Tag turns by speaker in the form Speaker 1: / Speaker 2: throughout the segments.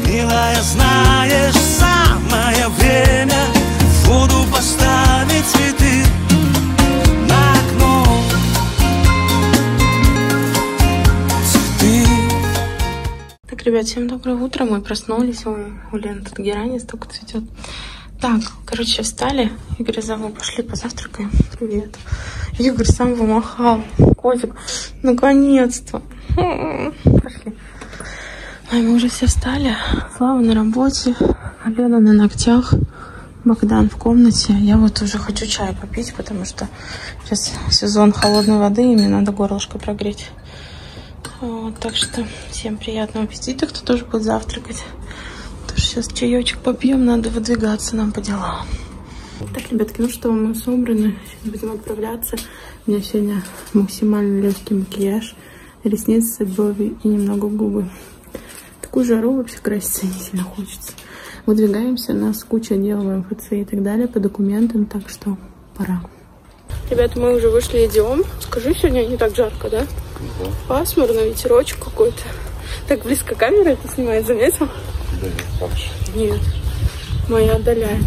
Speaker 1: Милая, знаешь, самое время буду поставить цветы на окно. Цветы.
Speaker 2: Так, ребят, всем доброе утро. Мы проснулись. У Лены тут герань столько цветет. Так, короче, встали. Игорь зову, пошли позавтракаем. Привет. Игорь сам вымахал. Котик, наконец-то. Пошли. Ой, мы уже все встали. Слава на работе, Лена на ногтях, Богдан в комнате. Я вот уже хочу чай попить, потому что сейчас сезон холодной воды, и мне надо горлышко прогреть. Вот, так что всем приятного аппетита, кто тоже будет завтракать. Тоже сейчас чаечек попьем, надо выдвигаться нам по делам. Так, ребятки, ну что, мы собраны. Сейчас будем отправляться. У меня сегодня максимально легкий макияж, ресницы, брови и немного губы. Такую жару вообще краситься не сильно хочется. Выдвигаемся, у нас куча дел в МФЦ и так далее по документам, так что пора. Ребята, мы уже вышли, идем. Скажи, сегодня не так жарко, да? Да. Пасмурно, ветерочек какой-то. Так близко камера это снимает, заметил?
Speaker 3: Да нет, так же.
Speaker 2: Нет, моя отдаляет.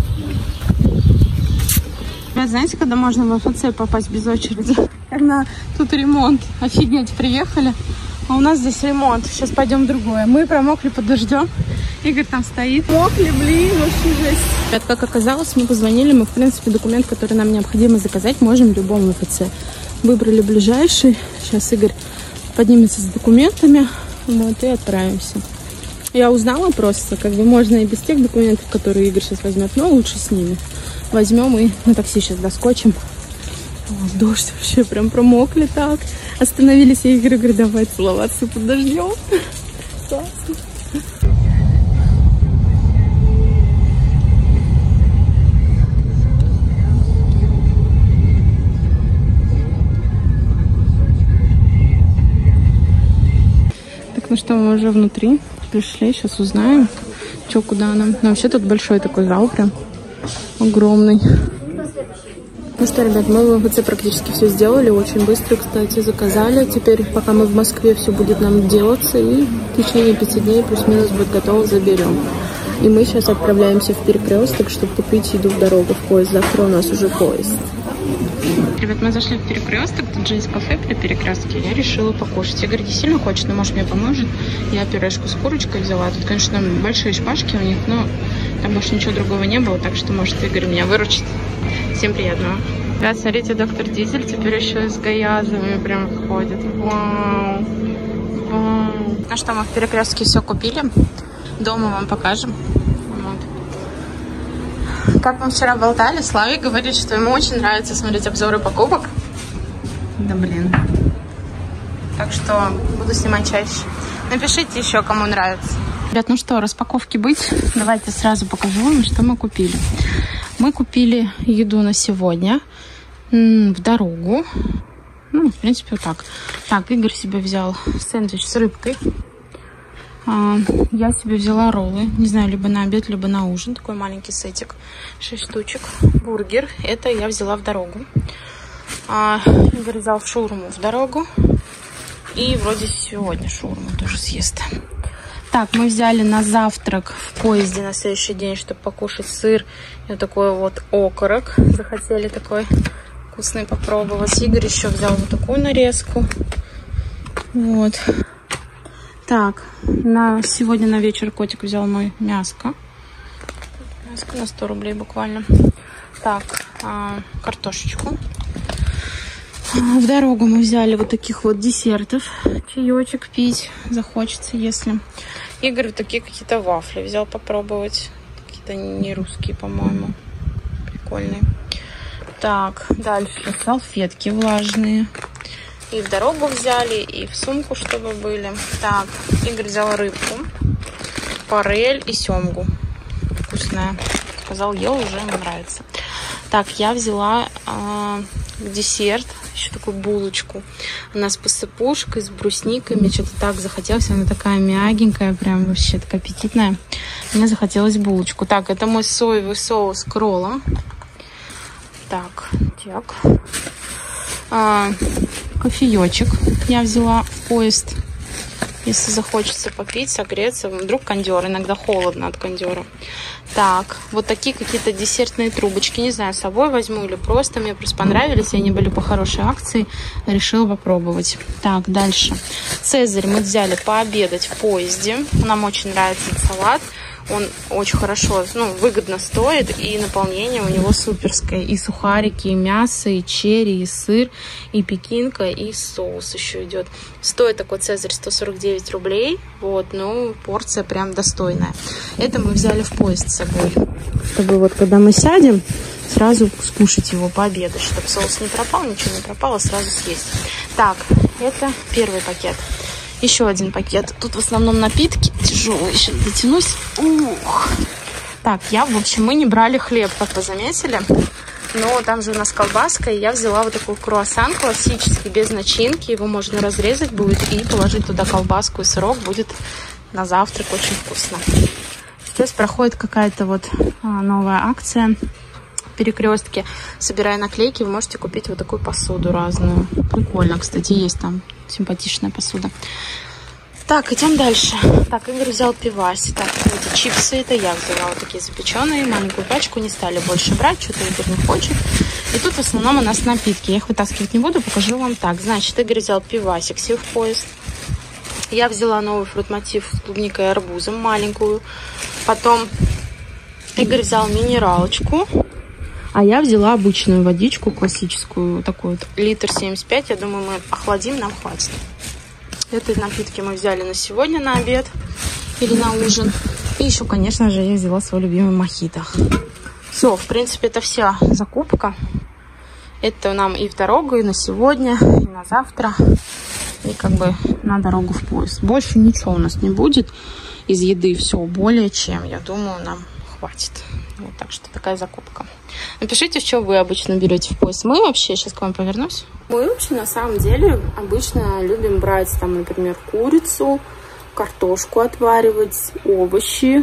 Speaker 2: Ребят, знаете, когда можно в МФЦ попасть без очереди? Когда тут ремонт. Офигеть, приехали. А у нас здесь ремонт. Сейчас пойдем в другое. Мы промокли под дождем. Игорь там стоит. Мокли, блин, вообще жесть. Ребят, как оказалось, мы позвонили. Мы, в принципе, документ, который нам необходимо заказать, можем в любом МФЦ. Выбрали ближайший. Сейчас Игорь поднимется с документами. Вот, и отправимся. Я узнала просто, как бы можно и без тех документов, которые Игорь сейчас возьмет, но лучше с ними. Возьмем и на такси сейчас доскочим. О, дождь вообще прям промокли так. Остановились, и Игорь говорит, давай целоваться под дождем. Классно. Так, ну что, мы уже внутри пришли, сейчас узнаем, что куда нам. Но вообще тут большой такой зал прям, огромный. Ну что, ребят, мы в МФЦ практически все сделали, очень быстро, кстати, заказали. Теперь, пока мы в Москве, все будет нам делаться, и в течение 5 дней плюс-минус будет готово, заберем. И мы сейчас отправляемся в Перекресток, чтобы купить еду в дорогу, в поезд. Завтра у нас уже поезд. Ребят, мы зашли в Перекресток, тут же есть кафе при Перекрестке, я решила покушать. Игорь не сильно хочет, но может мне поможет. Я пюрешку с курочкой взяла. Тут, конечно, большие шпажки у них, но там больше ничего другого не было, так что, может, Игорь меня выручит. Всем приятного. Ребят, смотрите, доктор Дизель теперь еще и с гаязами прям ходит. Вау. Вау. Ну что, мы в Перекрестке все купили. Дома вам покажем. Вот. Как мы вчера болтали, Славик говорит, что ему очень нравится смотреть обзоры покупок. Да блин. Так что буду снимать чаще. Напишите еще, кому нравится. Ребят, ну что, распаковки быть? Давайте сразу покажу вам, что мы купили. Мы купили еду на сегодня в дорогу. Ну, в принципе, вот так. Так, Игорь себе взял сэндвич с рыбкой. Я себе взяла роллы. Не знаю, либо на обед, либо на ужин. Такой маленький сетик. 6 штучек. Бургер. Это я взяла в дорогу. Игорь взял шаурму в дорогу. И вроде сегодня шаурму тоже съест. Так, мы взяли на завтрак в поезде на следующий день, чтобы покушать сыр. И вот такой вот окорок. Захотели такой вкусный попробовать. Игорь еще взял вот такую нарезку. Вот. Так, сегодня на вечер котик взял мой мяско. Мяско на 100 рублей буквально. Так, картошечку. В дорогу мы взяли вот таких вот десертов. Чаечек пить захочется, если. Игорь вот такие какие-то вафли взял попробовать. Какие-то не русские, по-моему. Прикольные. Так, дальше салфетки влажные. И в дорогу взяли, и в сумку, чтобы были. Так, Игорь взял рыбку, форель и семгу. Вкусная. Сказал, ел, уже ему нравится. Так, я взяла десерт, еще такую булочку. Она с посыпушкой, с брусникой. Мне что-то так захотелось. Она такая мягенькая, прям вообще такая аппетитная. Мне захотелось булочку. Так, это мой соевый соус к роллам. Так. Кофеечек я взяла в поезд. если захочется попить, согреться. Вдруг кондер, иногда холодно от кондера. Так, вот такие какие-то десертные трубочки. Не знаю, с собой возьму или просто. Мне просто понравились, и они были по хорошей акции. Решила попробовать. Так, дальше. Цезарь мы взяли пообедать в поезде. Нам очень нравится этот салат. Он очень хорошо, выгодно стоит, и наполнение у него суперское. И сухарики, и мясо, и черри, и сыр, и пекинка, и соус еще идет. Стоит такой Цезарь 149 рублей. Вот, порция прям достойная. Это мы взяли в поезд с собой. Чтобы вот когда мы сядем, сразу скушать его, пообедать, чтобы соус не пропал, ничего не пропало, сразу съесть. Так, это первый пакет. Еще один пакет. Тут в основном напитки тяжелые. Сейчас дотянусь. Ух. Так, в общем, мы не брали хлеб, как вы заметили. Но там же у нас колбаска, и я взяла вот такой круассан классический, без начинки. Его можно разрезать будет и положить туда колбаску и сырок. Будет на завтрак очень вкусно. Сейчас проходит какая-то вот новая акция. Перекрестке. Собирая наклейки, вы можете купить вот такую посуду разную. Прикольно, кстати, есть там симпатичная посуда. Так, идем дальше. Так, Игорь взял пивас. Так, эти чипсы, это я взяла. Вот такие запеченные. Маленькую пачку не стали больше брать. Что-то Игорь не хочет. И тут в основном у нас напитки. Я их вытаскивать не буду, покажу вам так. Значит, Игорь взял пивасик себе в поезд. Я взяла новый фрутмотив с клубникой и арбузом, маленькую. Потом Игорь взял минералочку. А я взяла обычную водичку, классическую, такую вот, литр 75. Я думаю, мы охладим, нам хватит. Это напитки мы взяли на сегодня, на обед или на ужин. И еще, конечно же, я взяла свой любимый мохито. Все, в принципе, это вся закупка. Это нам и в дорогу, и на сегодня, и на завтра. И как бы на дорогу в поезд. Больше ничего у нас не будет из еды. Все более чем, я думаю, нам хватит. Вот, так что такая закупка. Напишите, что вы обычно берете в поезд. Мы вообще, сейчас к вам повернусь. Мы вообще на самом деле обычно любим брать там, например, курицу, картошку отваривать, овощи,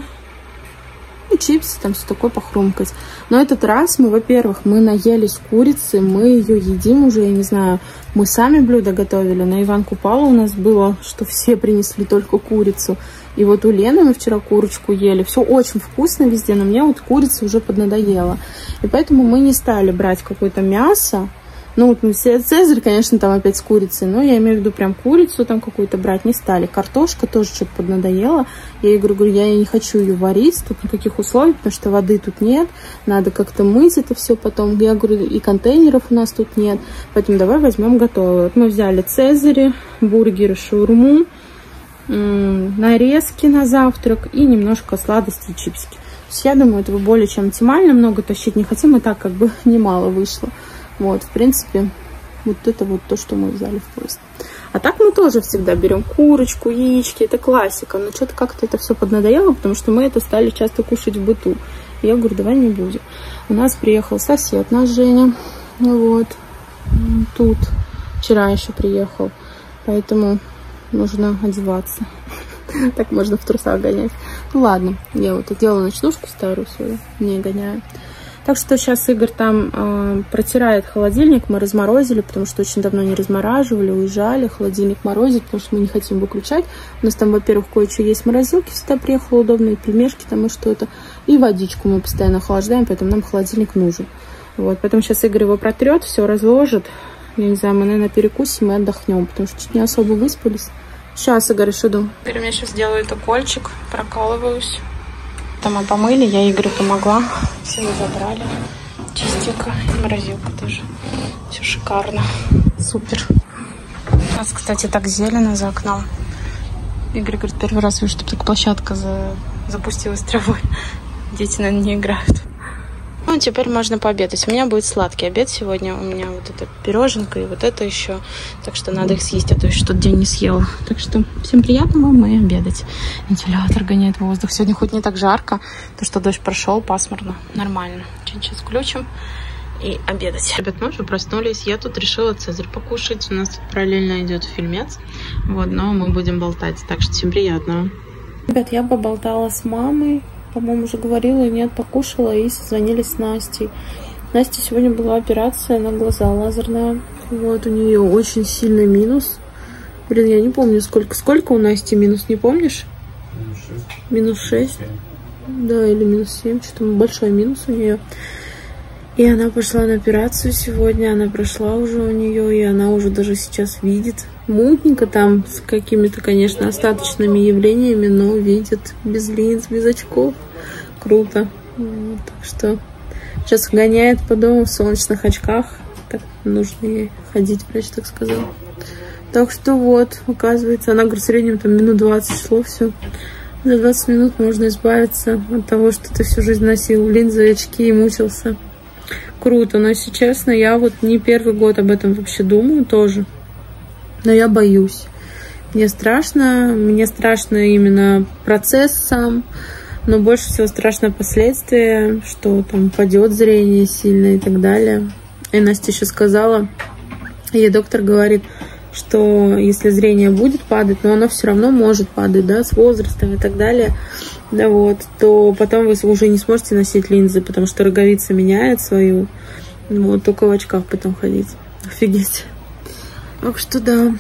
Speaker 2: чипсы, там все такое похрумкать. Но этот раз мы, во-первых, мы наелись курицы, мы ее едим уже, я не знаю, мы сами блюдо готовили. На Иван Купала у нас было, что все принесли только курицу. И вот у Лены мы вчера курочку ели. Все очень вкусно везде, но мне вот курица уже поднадоела. И поэтому мы не стали брать какое-то мясо. Вот Цезарь, конечно, там опять с курицей, но я имею в виду прям курицу там какую-то брать не стали. Картошка тоже что-то поднадоела. Я ей говорю, я не хочу ее варить, тут никаких условий, потому что воды тут нет. Надо как-то мыть это все потом. Я говорю, и контейнеров у нас тут нет. Поэтому давай возьмем готовое. Вот мы взяли Цезарь, бургеры, шаурму, нарезки на завтрак и немножко сладостей и чипсики. То есть, я думаю, этого более чем оптимально. Много тащить не хотим, и так как бы немало вышло. Вот, в принципе, вот это вот то, что мы взяли в поезд. А так мы тоже всегда берем курочку, яички, это классика. Но что-то как-то это все поднадоело, потому что мы это стали часто кушать в быту. И я говорю, давай не будем. У нас приехал сосед наш, Женя. Вот, тут вчера еще приехал. Поэтому нужно одеваться. Так можно в трусах гонять. Ну ладно, я вот делала ночнушку старую свою, не гоняю. Так что сейчас Игорь там протирает холодильник, мы разморозили, потому что очень давно не размораживали, уезжали, холодильник морозить, потому что мы не хотим выключать. У нас там, во-первых, кое-что есть в морозилке, всегда приехало удобные пельмешки там и что-то. И водичку мы постоянно охлаждаем, поэтому нам холодильник нужен. Вот, поэтому сейчас Игорь его протрет, все разложит. Я не знаю, мы, наверное, перекусим и отдохнем, потому что чуть не особо выспались. Сейчас, Игорь, что думаю? Игорь мне сейчас делает укольчик, прокалываюсь. Там мы помыли, я Игорю помогла. Все мы забрали. Чистенько. И морозилка тоже. Все шикарно. Супер. У нас, кстати, так зелено за окном. Игорь говорит, первый раз вижу, чтобы так площадка запустилась травой. Дети, наверное, не играют. Ну, теперь можно пообедать. У меня будет сладкий обед сегодня. У меня вот эта пироженка и вот это еще. Так что надо их съесть, а то еще тот день не съела. Так что всем приятного, мы обедать. Вентилятор гоняет воздух. Сегодня хоть не так жарко, то что дождь прошел, пасмурно. Нормально. Сейчас включим и обедать. Ребят, мы уже проснулись. Я тут решила Цезарь покушать. У нас тут параллельно идет фильмец. Вот, но мы будем болтать. Так что всем приятного. Ребят, я поболтала с мамой. По-моему, уже говорила, нет, покушала и созвонились с Настей. Насте сегодня была операция на глаза лазерная. Вот, у нее очень сильный минус. Блин, я не помню, сколько у Насти минус, не помнишь? Минус 6. Да, или минус 7, что-то большой минус у нее. И она пошла на операцию сегодня, она прошла уже у нее, и она уже даже сейчас видит. Мутненько там, с какими-то, конечно, остаточными явлениями, но видит без линз, без очков. Круто. Вот, так что сейчас гоняет по дому в солнечных очках. Так нужно ей ходить, врач так сказал. Так что вот, оказывается, она, говорит, в среднем там минут 20 шло, все. За 20 минут можно избавиться от того, что ты всю жизнь носил линзы, очки и мучился. Круто, но если честно, я вот не первый год об этом вообще думаю тоже. Но я боюсь. Мне страшно именно процесс сам, но больше всего страшно последствия, что там падет зрение сильно и так далее. И Настя еще сказала, ей доктор говорит, что если зрение будет падать, но оно все равно может падать, да, с возрастом и так далее, да, вот, то потом вы уже не сможете носить линзы, потому что роговица меняет свою, вот, только в очках потом ходить. Офигеть. Так что да,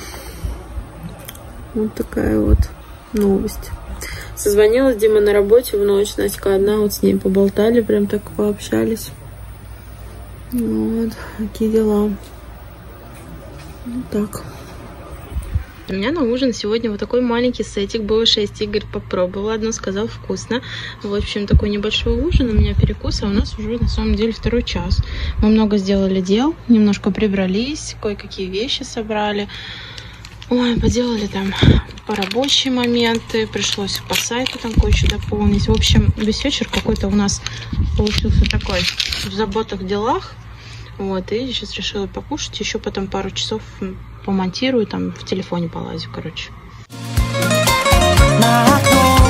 Speaker 2: вот такая вот новость. Созвонилась Дима на работе в ночь, Настя одна, вот с ней поболтали, прям так пообщались. Вот, такие дела. Вот так. У меня на ужин сегодня вот такой маленький сетик. Было 6, Игорь попробовал одно, сказал вкусно. В общем, такой небольшой ужин, у меня перекус, а у нас уже на самом деле 2-й час. Мы много сделали дел, немножко прибрались, кое-какие вещи собрали. Ой, поделали там по рабочие моменты, пришлось по сайту там кое-что дополнить. В общем, весь вечер какой-то у нас получился такой в заботах, делах. Вот, и сейчас решила покушать, еще потом пару часов помонтирую, там в телефоне полазю, короче.
Speaker 1: На окно